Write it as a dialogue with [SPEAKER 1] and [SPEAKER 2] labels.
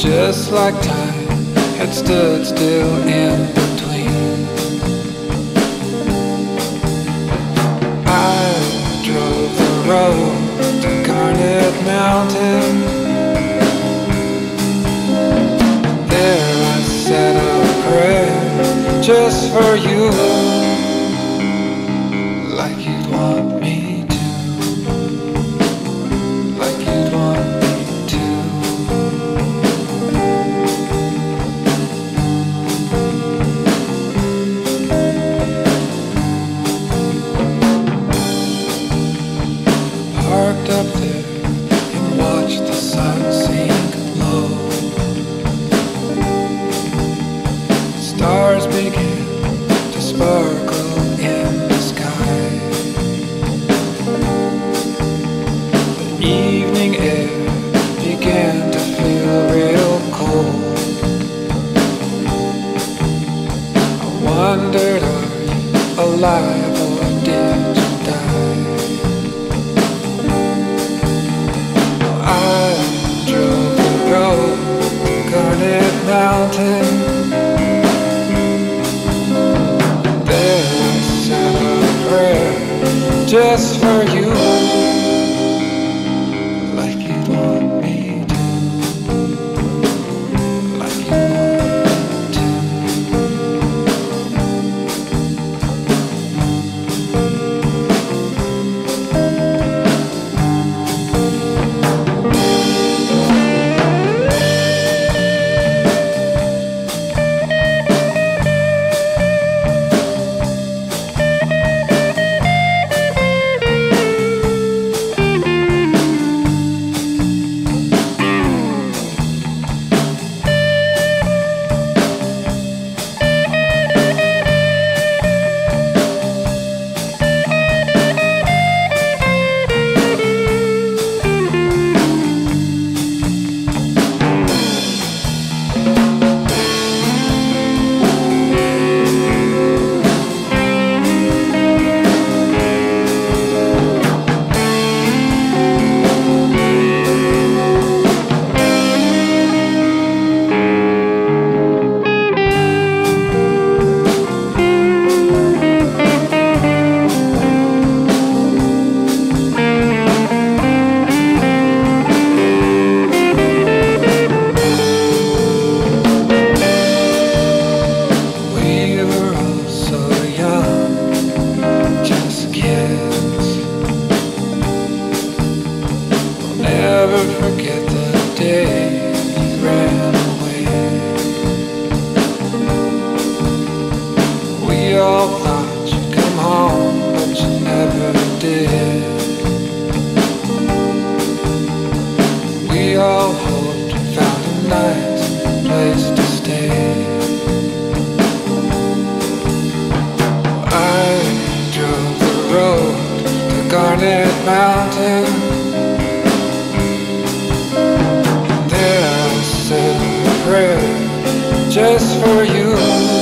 [SPEAKER 1] just like time had stood still in between. I drove the road to Garnet Mountain. There I said a prayer just for you, like you'd want me to, like you'd want me to. Parked up there and watched the sun sink low. Stars began to sparkle in the sky. The evening air began to feel real cold. I wondered, are you alive or did you die? I drove the road to Garnet Mountain. There I said a prayer just for you, like you'd want me to, like you want me to. Never forget the day you ran away. We all thought you'd come home, but you never did. We all hoped you found a nice place to stay. I drove the road to Garnet Mountain. Said a prayer just for you.